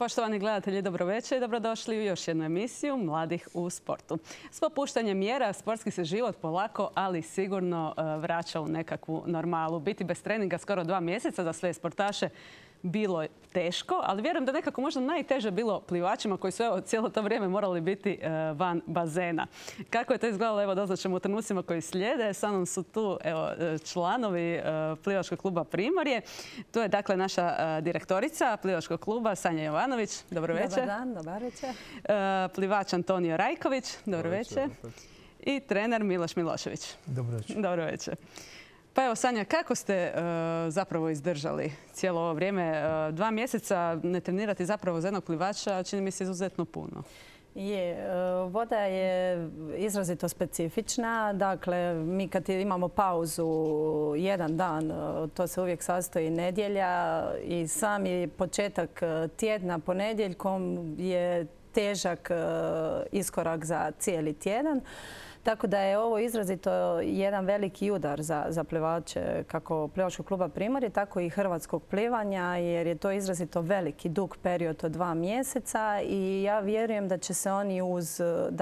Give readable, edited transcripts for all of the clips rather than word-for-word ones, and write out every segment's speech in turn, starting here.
Poštovani gledatelji, dobro večer i dobrodošli u još jednu emisiju Mladih u sportu. S popuštanjem mjera sportski se život polako, ali sigurno vraća u nekakvu normalu. Biti bez treninga skoro 2 mjeseca za sve sportaše bilo je teško, ali vjerujem da nekako možda najteže bilo plivačima koji su cijelo to vrijeme morali biti van bazena. Kako je to izgledalo, evo doznaćemo u trenucima koji slijede. Sa mnom su tu članovi plivačkog kluba Primorje. Tu je dakle naša direktorica plivačkog kluba Sanja Jovanović. Dobro večer. Dobar dan, dobar večer. Plivač Antonio Rajković. Dobro večer. I trener Miloš Milošević. Dobro večer. Dobro večer. Pa evo, Sanja, kako ste zapravo izdržali cijelo ovo vrijeme? 2 mjeseca ne trenirati zapravo za jednog plivača čini mi se izuzetno puno. Voda je izrazito specifična. Dakle, mi kad imamo pauzu jedan dan, to se uvijek sastoji nedjelja i sami početak tjedna ponedjeljkom je težak iskorak za cijeli tjedan. Tako da je ovo izrazito jedan veliki udar za plivače kako plivačkog kluba Primorje, tako i hrvatskog plivanja, jer je to izrazito veliki, dug period od 2 mjeseca i ja vjerujem da će se oni uz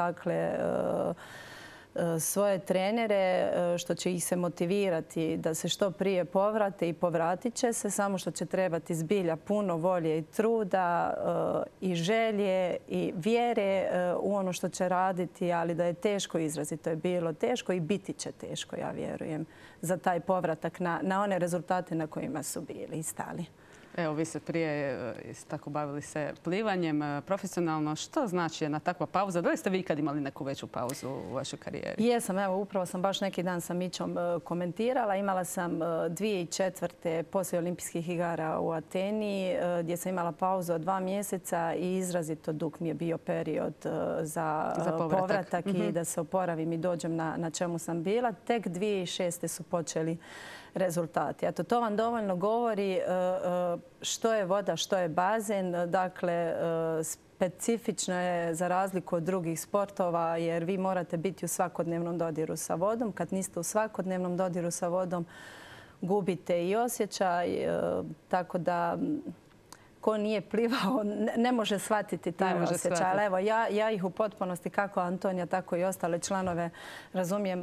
svoje trenere, što će ih se motivirati da se što prije povrate i povratit će se, samo što će trebati zbilja puno volje i truda i želje i vjere u ono što će raditi, ali da je teško, izrazito je bilo teško i biti će teško, ja vjerujem, za taj povratak na one rezultate na kojima su bili i stali. Evo, vi ste prije tako bavili se plivanjem profesionalno. Što znači jedna takva pauza? Da li ste vi ikad imali neku veću pauzu u vašoj karijeri? Jesam, evo, upravo sam baš neki dan sa Mićom komentirala. Imala sam 2004. poslije olimpijskih igara u Ateni gdje sam imala pauzu od 2 mjeseca i izrazito dug mi je bio period za povratak i da se oporavim i dođem na čemu sam bila. Tek 2006. su počeli rezultati. Eto, to vam dovoljno govori što je voda, što je bazen. Dakle, specifično je za razliku od drugih sportova jer vi morate biti u svakodnevnom dodiru sa vodom. Kad niste u svakodnevnom dodiru sa vodom, gubite i osjećaj. Tako da ko nije plivao ne može shvatiti taj osjećaj. Ali evo, ja ih u potpunosti, kako Antonija, tako i ostale članove, razumijem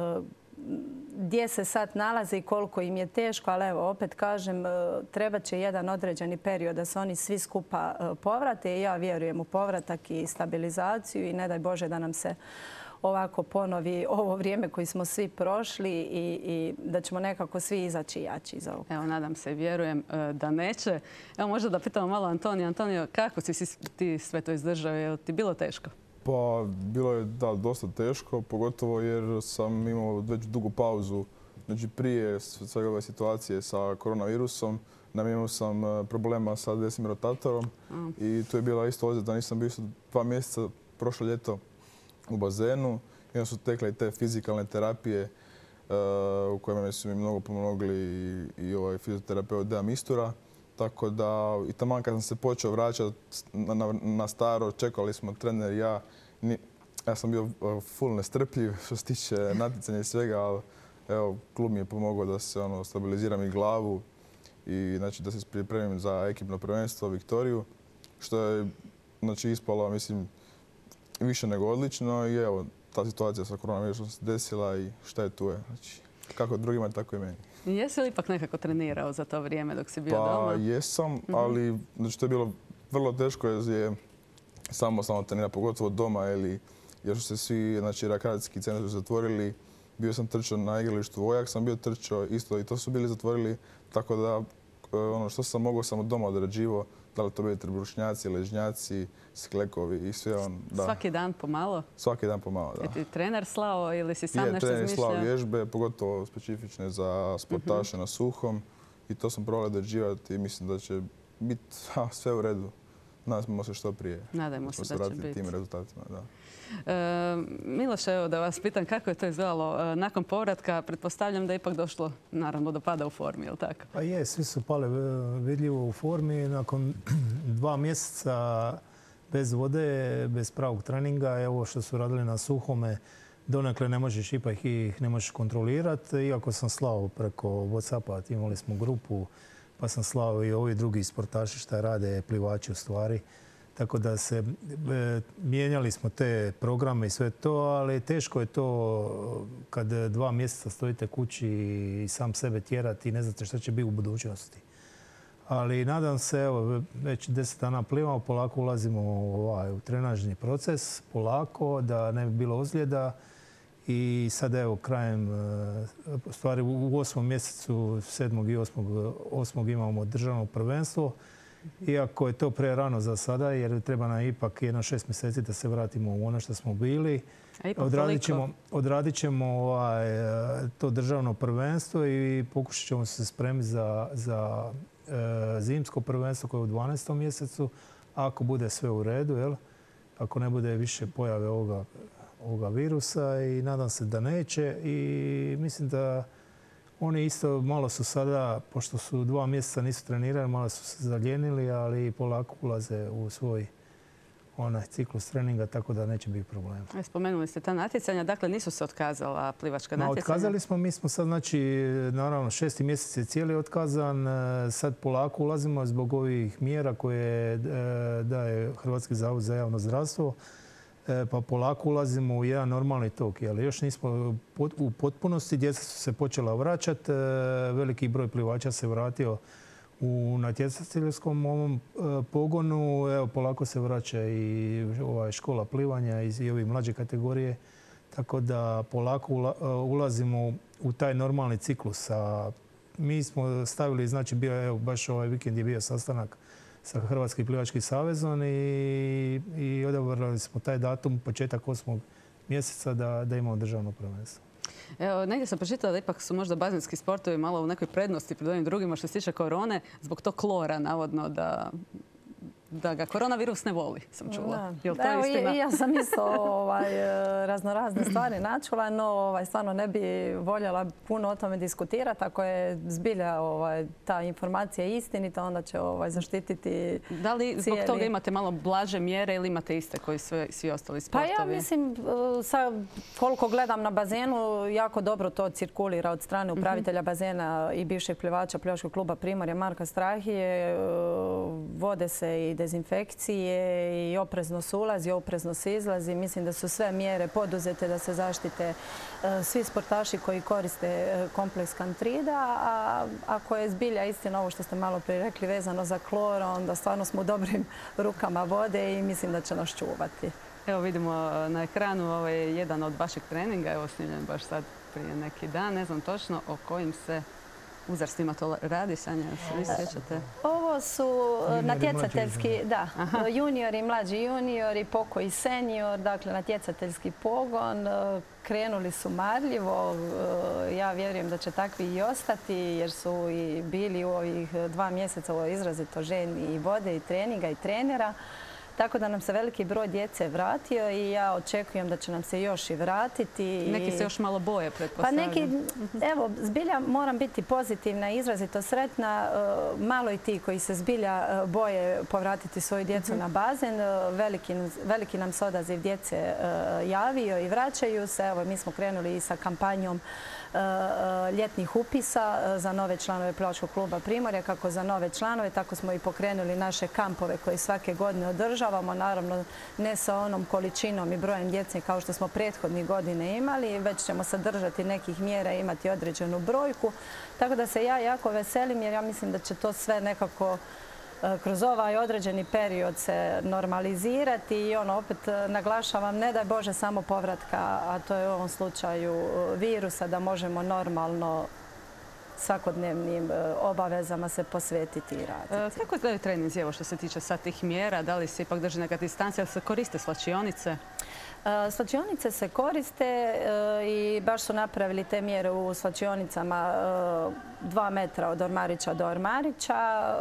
gdje se sad nalaze i koliko im je teško, ali evo, opet kažem, treba će jedan određeni period da se oni svi skupa povrate i ja vjerujem u povratak i stabilizaciju i ne daj Bože da nam se ovako ponovi ovo vrijeme koji smo svi prošli i da ćemo nekako svi izaći jači iz ovog. Evo, nadam se i vjerujem da neće. Evo, možda da pitamo malo Antonija. Antonio, kako si ti sve to izdržao? Je li ti bilo teško? Pa, bilo je dosta teško, pogotovo jer sam imao već dugu pauzu. Znači, prije svega ove situacije sa koronavirusom, imao sam problema sa desnim rotatorom i tu je bila isto ozljeda. Nisam bio 2 mjeseca prošlo ljeto u bazenu i onda su tekle i te fizikalne terapije u kojima su mi mnogo pomogli i ovaj fizioterapeut Dejan Mistura. Tako da, i taman kad sam se počeo vraćati na staro, čekali smo trener i ja. Ja sam bio full nestrpljiv što se tiče natjecanja i svega, ali evo, klub mi je pomogao da se stabiliziram i glavu i znači, da se pripremim za ekipno prvenstvo, Viktoriju, što je znači, ispalo, mislim, više nego odlično i evo, ta situacija sa koronavirusom se desila i šta je tu je. Znači, kako drugima, tako i meni. Jesi li ipak nekako trenirao za to vrijeme dok si bio doma? Pa jesam, ali znači, to je bilo vrlo teško jer je samostalno trenirati, pogotovo doma jer su se svi rekreacijski centri zatvorili. Bio sam trčao na igralištu Vojak, sam bio trčao isto i to su bili zatvorili, tako da ono što sam mogao sam od doma odrađivao, da li to bili trbušnjaci, ležnjaci, sklekovi i sve on. Da. Svaki dan pomalo? Svaki dan pomalo, da. Je ti trener slao ili si sam nešto trener izmišljao? slao vježbe, pogotovo specifične za sportaše na suhom i to sam probao odrađivati i mislim da će biti sve u redu. Nadamo se što prije. Nadajmo se da će biti. Tim rezultatima, da. Miloš, evo da vas pitam kako je to izgledalo nakon povratka. Pretpostavljam da je ipak došlo, naravno, do pada u formi, je li tako? Pa je, svi su pali vidljivo u formi. Nakon 2 mjeseca bez vode, bez pravog treninga, evo što su radili na suhome, donekle ne možeš, ipak ih ne možeš kontrolirati. Iako sam slao preko WhatsAppa, imali smo grupu, pa sam slao i ovi drugi sportaši šta rade, plivači u stvari. Tako da mijenjali smo te programe i sve to, ali teško je to kad 2 mjeseca stojite kući i sam sebe tjerati i ne znate šta će biti u budućnosti. Ali nadam se, evo, već 10 dana plivamo, polako ulazimo u trenažni proces, polako, da ne bi bilo ozljeda. I sad, evo, krajem, u stvari u 8. mjesecu, 7. i 8. imamo državno prvenstvo. Iako je to prerano za sada, jer treba nam ipak 6 mjeseci da se vratimo u ono što smo bili. Odradit ćemo to državno prvenstvo i pokušat ćemo se spremiti za zimsko prvenstvo koje je u 12. mjesecu. Ako bude sve u redu, jel? Ako ne bude više pojave ovoga virusa, i nadam se da neće. I mislim da oni isto malo su sada, pošto su 2 mjeseca nisu trenirali, malo su se zaljenili, ali polako ulaze u svoj ciklus treninga, tako da neće biti problema. Spomenuli ste ta natjecanja, dakle nisu se otkazala plivačka natjecanja? Otkazali smo, mi smo sad, znači, naravno 6. mjesec je cijeli otkazan, sad polako ulazimo zbog ovih mjera koje daje Hrvatski zavod za javno zdravstvo. Pa polako ulazimo u jedan normalni tok. Još nismo u potpunosti, djeca su se počela vraćati, veliki broj plivača se vratio u natjecateljskom ovom pogonu. Evo, polako se vraća i škola plivanja i ove mlađe kategorije. Tako da polako ulazimo u taj normalni ciklus. Mi smo stavili, znači baš ovaj vikend je bio sastanak sa Hrvatskim plivačkim savezom i odabrali smo taj datum, početak 8. mjeseca, da imamo državno prvenstvo. Evo, negdje sam pročitala da ipak su možda bazenski sportovi malo u nekoj prednosti pred ovim drugima što se tiče korone, zbog tog klora, navodno, da ga koronavirus ne voli, sam čula. Je li to istina? Ja sam isto raznorazne stvari načula, no stvarno ne bi voljela puno o tome diskutirati. Ako je zbilja ta informacija istinita, onda će zaštititi Da li zbog toga imate malo blaže mjere ili imate iste koji svi ostali sportovi? Pa ja mislim, koliko gledam na bazenu, jako dobro to cirkulira od strane upravitelja bazena i bivšeg plivača plivačkog kluba Primorje Marka Strahije. Vode se i dezinfekcije i oprezno se ulazi, oprezno se izlazi. Mislim da su sve mjere poduzete da se zaštite svi sportaši koji koriste kompleks Kantrida. A ako je zbilja istina ovo što ste malo prije rekli vezano za klor, onda stvarno smo u dobrim rukama vode i mislim da će nas čuvati. Evo vidimo na ekranu, ovo je jedan od vašeg treninga, evo snimljen baš sad prije neki dan. Ne znam točno o kojim se uzarstvima to radi, Sanja, se vi sjećate? Ovo su natjecateljski, da, juniori, mlađi juniori, pokoji senior, dakle natjecateljski pogon. Krenuli su marljivo, ja vjerujem da će takvi i ostati jer su i bili u ovih 2 mjeseca izrazito željni i vode i treninga i trenera. Tako da nam se veliki broj djece vratio i ja očekujem da će nam se još i vratiti. Neki se još malo boje, pretpostavljam. Pa neki, evo, zbilja moram biti pozitivna i izrazito sretna. Malo i ti koji se zbilja boje povratiti svoju djecu na bazen. Veliki nam se odaziv djece javio i vraćaju se. Evo, mi smo krenuli i sa kampanjom ljetnih upisa za nove članove plivačkog kluba Primorje. Kako za nove članove, tako smo i pokrenuli naše kampove koje svake godine održavamo. Naravno, ne sa onom količinom i brojem djece kao što smo prethodnih godine imali, već ćemo sadržati nekih mjera i imati određenu brojku. Tako da se ja jako veselim jer ja mislim da će to sve nekako kroz ovaj određeni period se normalizirati i opet naglašavam, ne daj Bože samo povratka, a to je u ovom slučaju virusa, da možemo normalno svakodnevnim obavezama se posvetiti i raditi. Kako izgledaju treninzi, evo što se tiče sad tih mjera? Da li se ipak drži neka distancija, se koriste slačionice? Slačionice se koriste i baš su napravili te mjere u slačionicama 2 metra od ormarića do ormarića.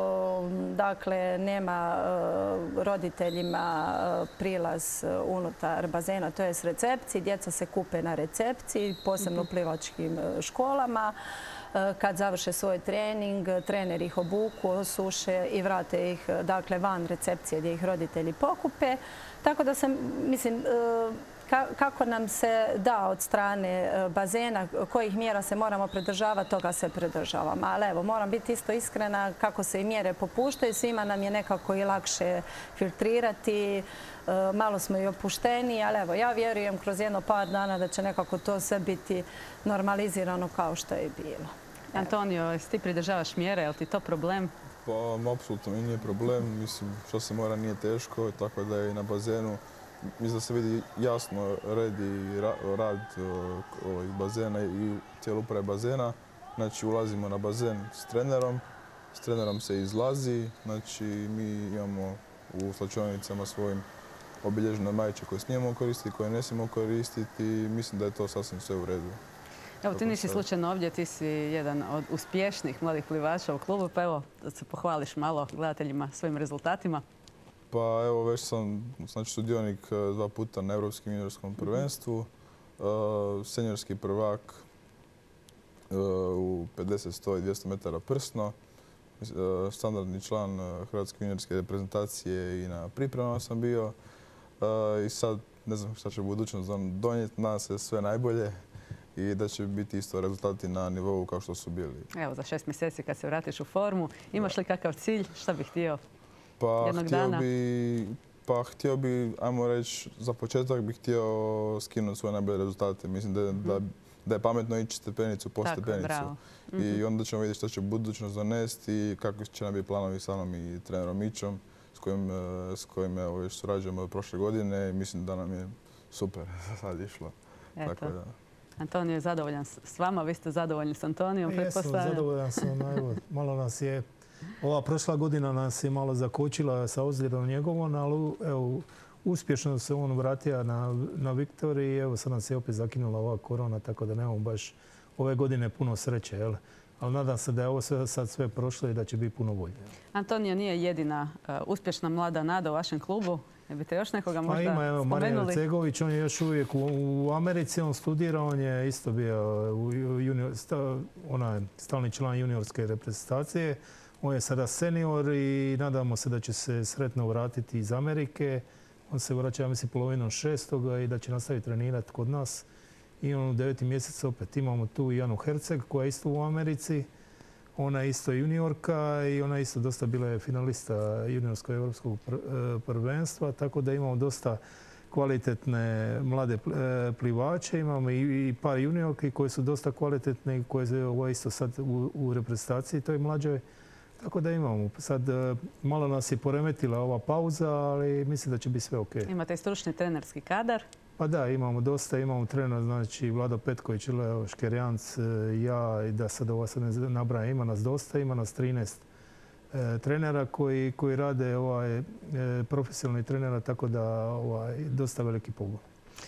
Dakle, nema roditeljima prilaz unutar bazena, to je s recepciji. Djeca se kupe na recepciji, posebno u plivačkim školama. Kad završe svoj trening, trener ih obuku, osuše i vrate ih van recepcije gdje ih roditelji pokupe. Tako da se, mislim, kako nam se da od strane bazena, kojih mjera se moramo pridržavati, toga se pridržavamo. Ali evo, moram biti isto iskrena, kako se i mjere popuštaju, svima nam je nekako i lakše filtrirati, malo smo i opušteniji, ali evo, ja vjerujem kroz jedno par dana da će nekako to sve biti normalizirano kao što je bilo. Antonio, jesi ti pridržavaš mjere, je li ti to problem? Pa, apsolutno mi nije problem. Mislim, što se mora nije teško, tako da je i na bazenu. Mislim da se vidi jasno red i rad bazena i cijele uprave bazena. Znači, ulazimo na bazen s trenerom se izlazi. Znači, mi imamo u slačionicama svojim obilježene majice koje smijemo koristiti, koje ne smijemo koristiti. Mislim da je to sasvim sve u redu. Evo, ti nisi slučajno ovdje, ti si jedan od uspješnijih mladih plivača u klubu, pa evo da se pohvališ malo gledateljima svojim rezultatima. Pa evo, već sam sudionik 2 puta na Europskom juniorskom prvenstvu, seniorski prvak u 50, 100 i 200 metara prsno, standardni član Hrvatske juniorske reprezentacije i na pripremama sam bio. I sad ne znam šta će budućnost donijeti, nadam se sve najbolje i da će biti isto rezultati na nivou kao što su bili. Evo, za 6 mjeseci kad se vratiš u formu, imaš li kakav cilj? Šta bih htio jednog dana? Htio bi, ajmo reći, za početak bih htio skinuti svoje najbolje rezultate. Mislim da je pametno ići stepenicu po stepenicu. I onda ćemo vidjeti što će budućnost donesti i kako će nam biti planovi sa mnom i trenerom Mićom, s kojim već surađujemo od prošle godine i mislim da nam je super sad išlo. Antonio je zadovoljan s vama, vi ste zadovoljni s Antonijom, pretpostavljam. Jesam, zadovoljan sam. Malo nas je, ova prošla godina nas je malo zakočila sa ozljedom njegovom, ali evo, uspješno se on vratio na Viktoriji i evo sad nas je opet zakinula ova korona, tako da nemamo baš ove godine puno sreće. Jel? Ali nadam se da je ovo sad sve prošlo i da će biti puno bolje. Antonio nije jedina uspješna mlada nada u vašem klubu. Ne biste još nekoga možda spomenuli? Ima, evo, Marijan Cegović, on je još uvijek u Americi, on studira, on je isto bio stalni član juniorske reprezentacije. On je sada senior i nadamo se da će se sretno vratiti iz Amerike. On se vraća, ja mislim, polovinom 6. i da će nastaviti trenirati kod nas. I on u 9. mjesecu opet imamo tu Janu Herceg koja je isto u Americi. Ona je isto juniorka i ona je isto dosta bila finalista juniorskog evropskog prvenstva, tako da imamo dosta kvalitetne mlade plivače. Imamo i par juniorki koje su dosta kvalitetne i koje su isto sad u reprezentaciji toj mlađoj. Tako da imamo. Sad malo nas je poremetila ova pauza, ali mislim da će biti sve ok. Imate i stručni trenerski kadar? Pa da, imamo dosta. Imamo trener, znači Vlado Petković, Leo Škerjanc, ja i da sad ovo ne nabrajam. Ima nas dosta, ima nas 13 trenera koji rade profesionalni trenera, tako da dosta veliki pogon.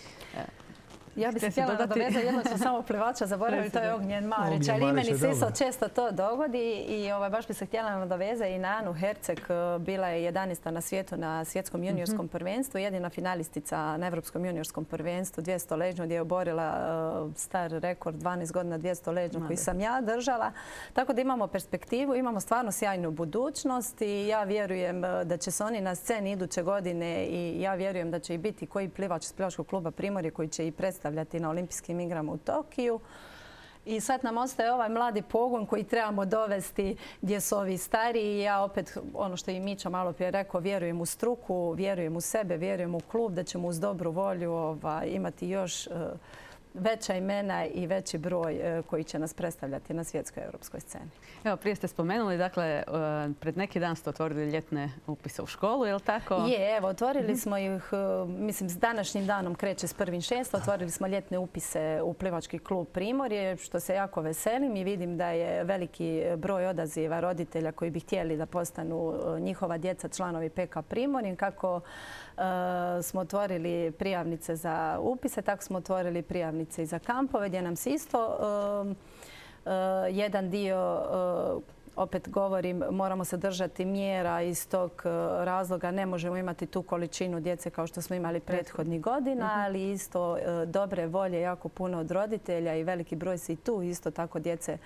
Ja bih se htjela nadovezati, jednog smo samo plivača zaboravili, to je Ognjen Marić. Ali meni se isto često to dogodi i baš bih se htjela nadovezati i na Anu Herceg. Bila je 11. na svijetu na svjetskom juniorskom prvenstvu, jedina finalistica na evropskom juniorskom prvenstvu, 200 leđno, gdje je oborila star rekord 12 godina 200 leđno koji sam ja držala. Tako da imamo perspektivu, imamo stvarno sjajnu budućnost i ja vjerujem da će se oni na sceni iduće godine i ja vjerujem da će i biti koji plivač iz plivačkog kluba Primorje koji će i predstavljati na olimpijskim igrama u Tokiju. I sad nam ostaje ovaj mladi pogon koji trebamo dovesti gdje su ovi stariji. Ja opet, ono što je i Mića malo prije rekao, vjerujem u struku, vjerujem u sebe, vjerujem u klub, da ćemo uz dobru volju imati još veća imena i veći broj koji će nas predstavljati na svjetskoj europskoj sceni. Evo, prije ste spomenuli, dakle, pred neki dan ste otvorili ljetne upise u školu, je li tako? Je, evo, otvorili smo ih, mislim, s današnjim danom kreće s 1.6. Otvorili smo ljetne upise u plivački klub Primorje, što se jako veselim i vidim da je veliki broj odaziva roditelja koji bi htjeli da postanu njihova djeca članovi PK Primorje. Kako smo otvorili prijavnice za upise, tako smo otvorili prijavnice i za kampove gdje nam se isto jedan dio opet govorim, moramo se držati mjera. Iz tog razloga ne možemo imati tu količinu djece kao što smo imali prethodnih godina, ali isto dobre volje jako puno od roditelja i veliki broj se i tu isto tako djece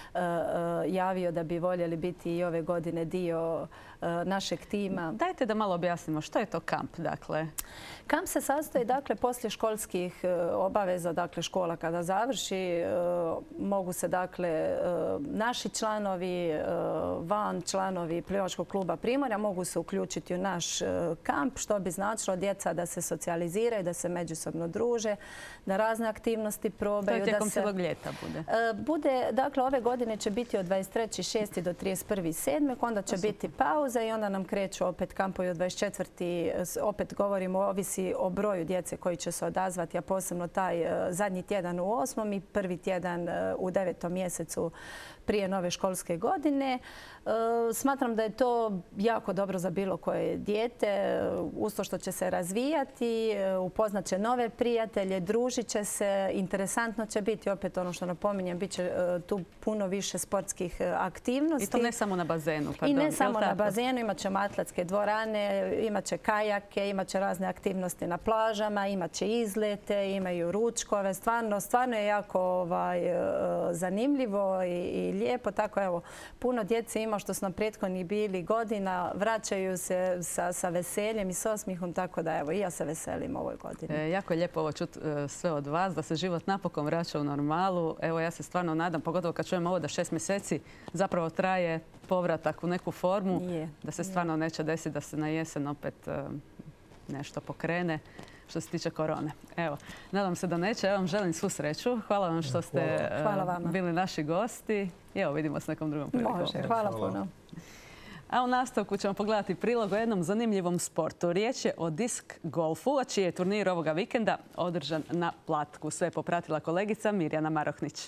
javio da bi voljeli biti i ove godine dio našeg tima. Dajte da malo objasnimo što je to kamp, dakle. Kamp se sastoji, dakle, poslije školskih obaveza, dakle, škola kada završi, mogu se, dakle, naši članovi, van članovi plivačkog kluba Primorja mogu se uključiti u naš kamp, što bi značilo djeca da se socijaliziraju, da se međusobno druže, da razne aktivnosti probaju. To je tijekom cijelog ljeta bude? Bude, dakle, ove godine će biti od 23.6. do 31.7. Onda će biti pauza i onda nam kreću opet kampovi od 24. Opet govorimo, ovisi o broju djece koji će se odazvati, a posebno taj zadnji tjedan u 8. i prvi tjedan u 9. mjesecu prije nove školske godine. Smatram da je to jako dobro za bilo koje dijete, uz to što će se razvijati, upoznat će nove prijatelje, družit će se, interesantno će biti, opet ono što napominjem, bit će tu puno više sportskih aktivnosti. I to ne samo na bazenu, pardon. I ne samo na bazenu, imat ćemo atletske dvorane, imat će kajake, imat će razne aktivnosti na plažama, imat će izlete, imaju ručkove. Stvarno je jako zanimljivo i lijepo. Tako evo, puno djece ima što su nam prethodnih bili godina, vraćaju se sa veseljem i s osmihom, tako da evo i ja se veselim ovoj godini. Jako je lijepo ovo čuti sve od vas, da se život napokon vraća u normalu. Evo ja se stvarno nadam, pogotovo kad čujem ovo da 6 mjeseci zapravo traje povratak u neku formu, da se stvarno neće desiti da se na jesen opet nešto pokrene što se tiče korone. Evo, nadam se da neće. Ja vam želim svu sreću. Hvala vam što ste bili naši gosti. I evo, vidimo s nekom drugom prilikom. Može, hvala puno. A u nastavku ćemo pogledati prilog o jednom zanimljivom sportu. Riječ je o disk golfu, a čiji je turnir ovoga vikenda održan na Platku. Sve je popratila kolegica Mirjana Marohnić.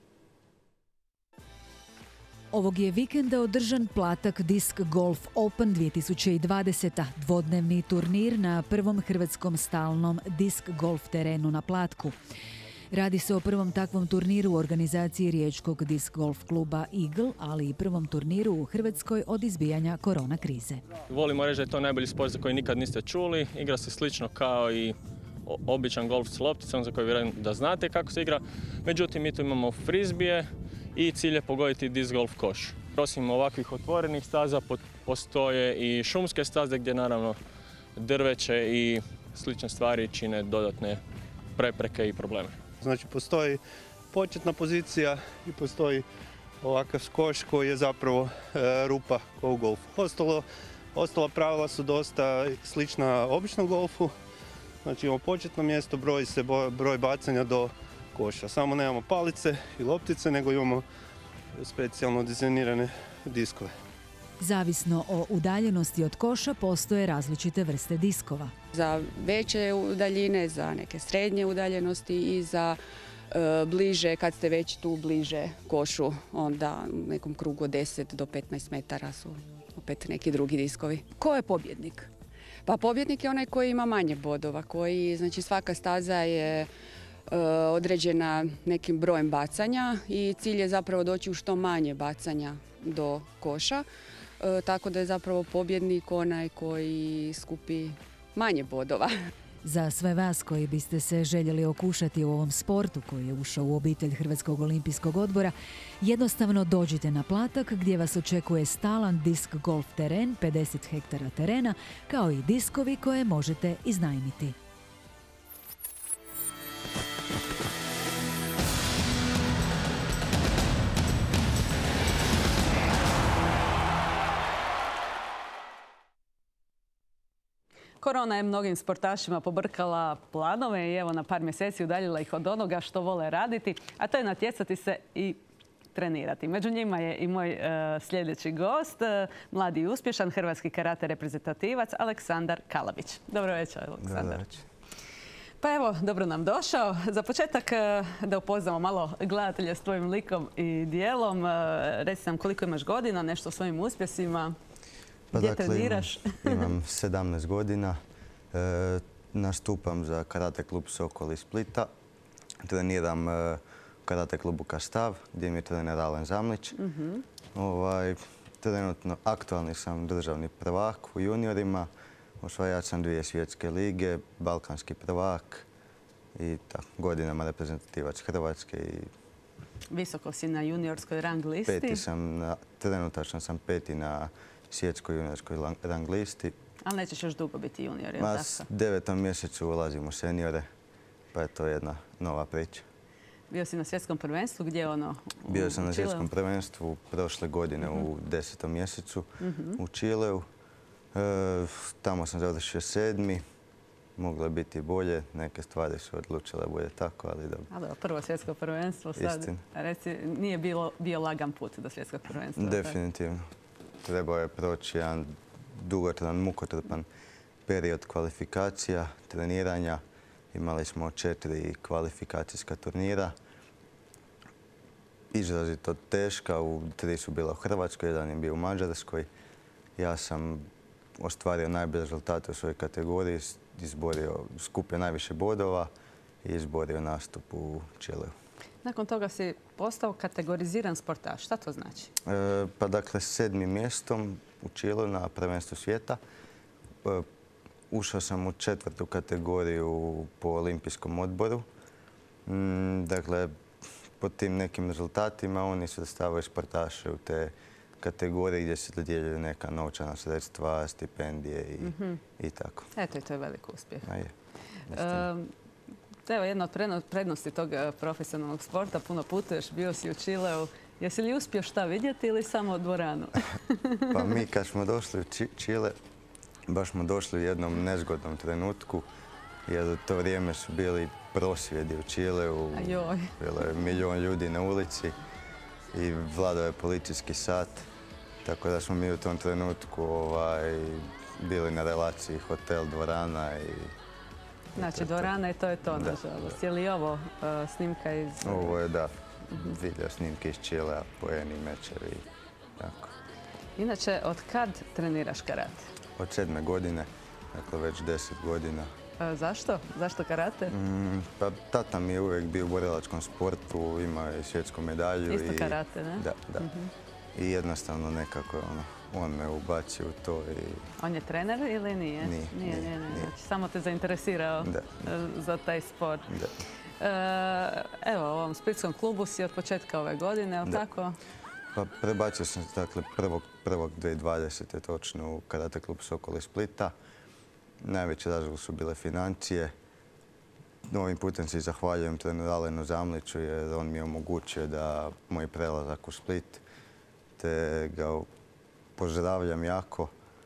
Ovog je vikenda održan Platak Disc Golf Open 2020. Dvodnevni turnir na prvom hrvatskom stalnom disk golf terenu na Platku. Radi se o prvom takvom turniru u organizaciji riječkog disk golf kluba Eagle, ali i prvom turniru u Hrvatskoj od izbijanja korona krize. Volimo reći da je to najbolji sport za koji nikad niste čuli. Igra se slično kao i običan golf s lopticom za koji vjerujem da znate kako se igra. Međutim, mi tu imamo frizbije i cilj je pogoditi disc golf koš. Osim ovakvih otvorenih staza postoje i šumske staze gdje naravno drveće i slične stvari čine dodatne prepreke i probleme. Znači postoji početna pozicija i postoji ovakav koš koji je zapravo rupa kao u golfu. Ostala pravila su dosta slična običnom golfu. Znači imamo početno mjesto, broji se broj bacanja do koša. Samo nemamo palice i loptice, nego imamo specijalno dizajnirane diskove. Zavisno o udaljenosti od koša postoje različite vrste diskova. Za veće udaljine, za neke srednje udaljenosti i za bliže, kad ste već tu bliže košu, onda u nekom krugu od 10 do 15 metara su opet neki drugi diskovi. Ko je pobjednik? Pa pobjednik je onaj koji ima manje bodova, znači svaka staza je određena nekim brojem bacanja i cilj je zapravo doći u što manje bacanja do koša. Tako da je zapravo pobjednik onaj koji skupi manje bodova. Za sve vas koji biste se željeli okušati u ovom sportu koji je ušao u obitelj Hrvatskog olimpijskog odbora, jednostavno dođite na Platak gdje vas očekuje stalan disk golf teren, 50 hektara terena, kao i diskovi koje možete iznajmiti. Korona je mnogim sportašima pobrkala planove i evo na par mjeseci udaljila ih od onoga što vole raditi, a to je natjecati se i trenirati. Među njima je i moj sljedeći gost, mladi i uspješan hrvatski karate reprezentativac Aleksandar Kalabić. Dobro večer, Aleksandar. Dobro večer. Pa evo, dobro nam došao. Za početak da upoznamo malo gledatelja s tvojim likom i dijelom. Reci nam koliko imaš godina, nešto o svojim uspjesima. Gdje treniraš? Imam 17 godina. Nastupam za karate klub Sokol iz Splita. Treniram karate klubu Kastav, gdje mi je trener Alen Zamlić. Trenutno aktualni sam državni prvak u juniorima. Osvajač sam 2 svjetske lige, balkanski prvak i godinama reprezentativac Hrvatske. Visoko si na juniorskoj rang listi. Trenutačno sam 5. na svjetskoj juniorskoj rang listi. Ali nećeš još dugo biti junior, je li tako? U 9. mjesecu ulazim u seniore, pa je to jedna nova priča. Bio si na svjetskom prvenstvu, gdje ono? Bio sam na svjetskom prvenstvu prošle godine u 10. mjesecu u Čileu. Tamo sam završio 7. Moglo je biti bolje, neke stvari su odlučile bude tako, ali dobro. Ali prvo svjetsko prvenstvo sad, reci, nije bio lagan put do svjetskog prvenstva. Definitivno. Trebao je proći jedan dugotran, mukotrpan period kvalifikacija, treniranja. Imali smo 4 kvalifikacijska turnira. Izrazito teška, 3 su bila u Hrvatskoj, 1 je bio u Mađarskoj. Ja sam ostvario najbolje rezultate u svojoj kategoriji, skupio najviše bodova i izborio nastup u Čileu. Nakon toga si postao kategoriziran sportaš. Šta to znači? Pa dakle, 7. mjestom u Čileu na prvenstvu svijeta. Ušao sam u 4. kategoriju po olimpijskom odboru. Dakle, po tim nekim rezultatima oni su stavili sportaše u te kategorije gdje se dodjeljuju neka novčana sredstva, stipendije i tako. Eto, i to je velik uspjeh. Evo, jedna od prednosti tog profesionalnog sporta, puno putuješ, bio si u Čileu. Jesi li uspio šta vidjeti ili samo dvoranu? Pa mi kad smo došli u Čile, baš smo došli u jednom nezgodnom trenutku, jer u to vrijeme su bili prosvjedi u Čileu. Bilo je 1 milijun ljudi na ulici i vladao je policijski sat. Tako da smo mi u tom trenutku bili na relaciji hotel-dvorana. Znači, dvorana i to je to, nažalost. Je li ovo snimka iz... Ovo je, da, video snimke iz Čilea, poeni, mečevi i tako. Inače, od kad treniraš karate? Od 7. godine, dakle već 10 godina. Zašto? Zašto karate? Pa tata mi je uvijek bio u borilačkom sportu, ima je svjetsku medalju. Isto karate, ne? Da, da. I jednostavno nekako on me ubacio u to. On je trener ili nije? Nije. Znači, samo te zainteresirao za taj sport. Evo, u ovom splitskom klubu si od početka ove godine, je li tako? Pa prebacio sam se, dakle, 1.1.2020. točno u karate klub Sokol iz Splita. Najveći razlog su bile financije. Ovim putem se zahvaljujem treneru Alenu Zamliću jer on mi je omogućio da moj prelazak u Split, te ga pozdravljam jako.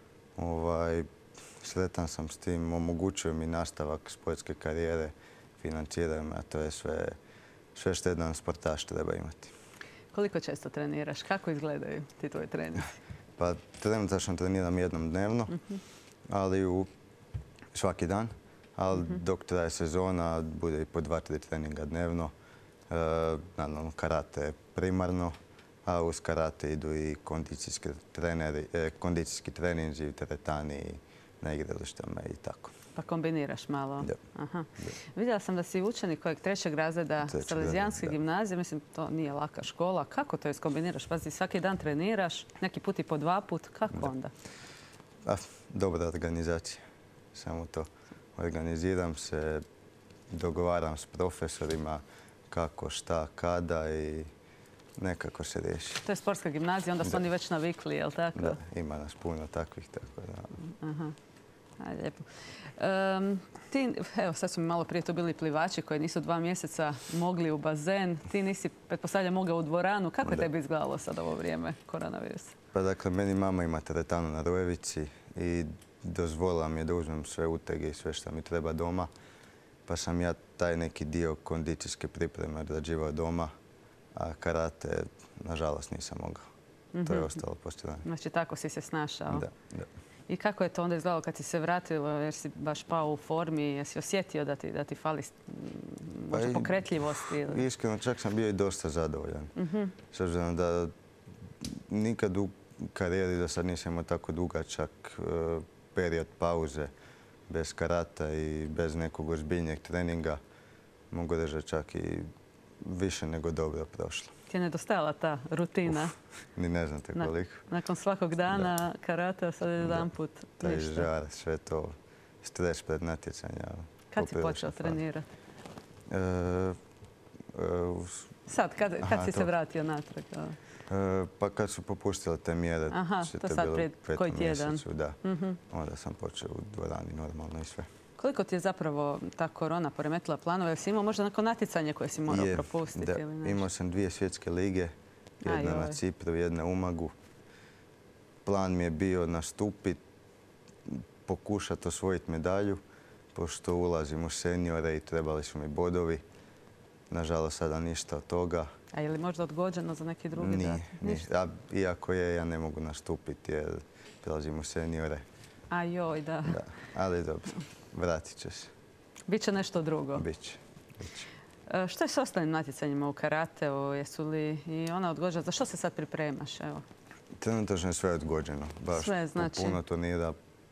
Sretan sam s tim, omogućuju mi nastavak sportske karijere, financiraju me, a to je sve što jedan sportaš treba imati. Koliko često treniraš? Kako izgledaju ti tvoji treninzi? Pa trenutačno treniram jednom dnevno, ali svaki dan. Ali dok traje sezona, bude i po 2-3 treninga dnevno. Naravno, karate primarno, a uz karate idu i kondicijski treninzi, teretani na igralištama i tako. Pa kombiniraš malo? Da. Vidjela sam da si učenik kojeg 3. razreda Salezijanske gimnazije. Mislim, to nije laka škola. Kako to iskombiniraš? Pazi, svaki dan treniraš, neki put i po 2 puta. Kako onda? Dobra organizacija. Samo to. Organiziram se, dogovaram s profesorima kako, šta, kada i nekako se riješi. To je sportska gimnazija, onda su oni već navikli, je li tako? Da, ima nas puno takvih, tako da. Lijepo. Evo, sad su mi malo prije tu bili plivači koji nisu 2 mjeseca mogli u bazen. Ti nisi, pretpostavljam, mogao u dvoranu. Kako je tebi izgledalo sad ovo vrijeme koronavirusa? Pa dakle, meni mama ima teretanu na Rojevici i dozvolila mi je da uzmem sve utege i sve što mi treba doma. Pa sam ja taj neki dio kondicijske pripreme odrađivao doma, a karate, nažalost, nisam mogao. To je ostalo poslije. Znači, tako si se snašao? Da. I kako je to onda izgledalo kad si se vratilo, jer si baš pao u formi? Jesi osjetio da ti fali možda pokretljivosti? Iskreno, čak sam bio i dosta zadovoljan. S obzirom da nikad u karijeri do sad nisam imao tako dugačak period pauze bez karata i bez nekog ozbiljnijeg treninga. Mogu reći čak i više nego dobro prošlo. Ti je nedostajala ta rutina? Ni ne znate koliko. Nakon svakog dana karata, sad jedan put taj žar, sve to, stres pred natjecanja. Kad si počeo trenirati? Sad, kad si se vratio natrag? Pa kad su popustile te mjere, to sad pred koji tjedan? Da, onda sam počeo u dvorani normalno i sve. Koliko ti je zapravo ta korona poremetila planove? Jesi imao možda neko natjecanje koje si morao propustiti? Da, imao sam 2 svjetske lige, jedna na Cipru, jedna u Umagu. Plan mi je bio nastupiti, pokušati osvojiti medalju, pošto ulazim u seniore i trebali su mi bodovi. Nažalost, sada ništa od toga. A je li možda odgođeno za neki drugi dan? Nije. Iako je, ja ne mogu nastupiti jer prelazim u seniore. Da. Ali dobro, vratit će se. Biće nešto drugo? Biće. Što je s ostalim natjecanjima u karateu? Jesu li i ona odgođena? Za što se sad pripremaš? Trenutno je sve odgođeno. Baš sve, znači? Puno turnira,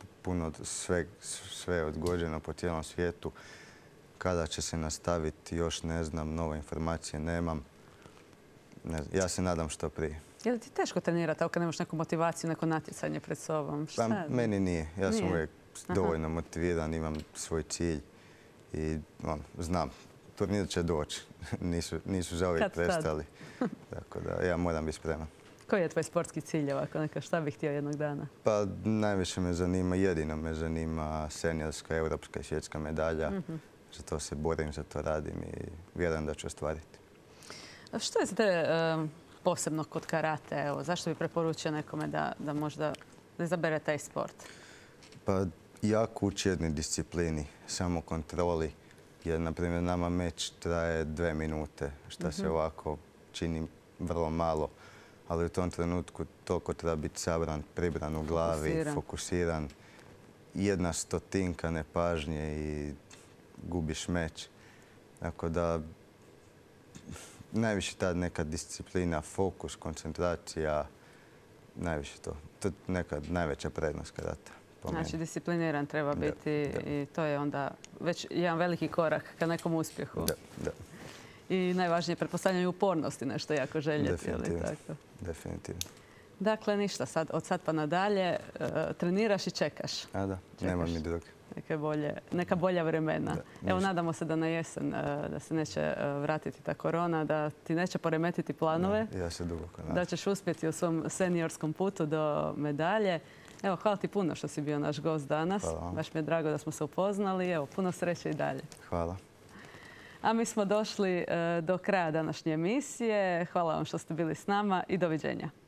sve je odgođeno po cijelom svijetu. Kada će se nastaviti, još ne znam, nove informacije nemam. Ja se nadam što prije. Je li ti teško trenirati ako nemaš neku motivaciju, neko natjecanje pred sobom? Meni nije. Ja sam uvijek dovoljno motiviran, imam svoj cilj i znam, turnir će doći. Nisu zauvijek prestali. Tako da ja moram biti spreman. Koji je tvoj sportski cilj ovako? Šta bih htio jednog dana? Pa najviše me zanima, jedino me zanima seniorska, europska i svjetska medalja. Za to se borim, za to radim i vjerujem da ću ostvariti. Što je za tebe posebno kod karate? Zašto bi preporučio nekome da možda izabere taj sport? Pa jako uči jednoj disciplini, samo kontroli. Jer, na primjer, nama meč traje 2 minute, što se ovako čini vrlo malo. Ali u tom trenutku toliko treba biti sabran, pribran u glavi, fokusiran. 1/100 nepažnje i gubiš meč. Tako da najviše ta neka disciplina, fokus, koncentracija, najviše to. To je neka najveća prednost karata. Znači discipliniran treba biti i to je onda već jedan veliki korak ka nekom uspjehu. Da. I najvažnije pretpostavljanje upornosti, nešto jako željeti. Definitivno. Dakle, ništa, od sad pa nadalje treniraš i čekaš. Da, nema mi druge. Neka bolja vremena. Evo, nadamo se da na jesen da se neće vratiti ta korona, da ti neće poremetiti planove. Ja se duboko nadam. Da ćeš uspjeti u svom seniorskom putu do medalje. Evo, hvala ti puno što si bio naš gost danas. Baš mi je drago da smo se upoznali. Evo, puno sreće i dalje. Hvala. A mi smo došli do kraja današnje emisije. Hvala vam što ste bili s nama i doviđenja.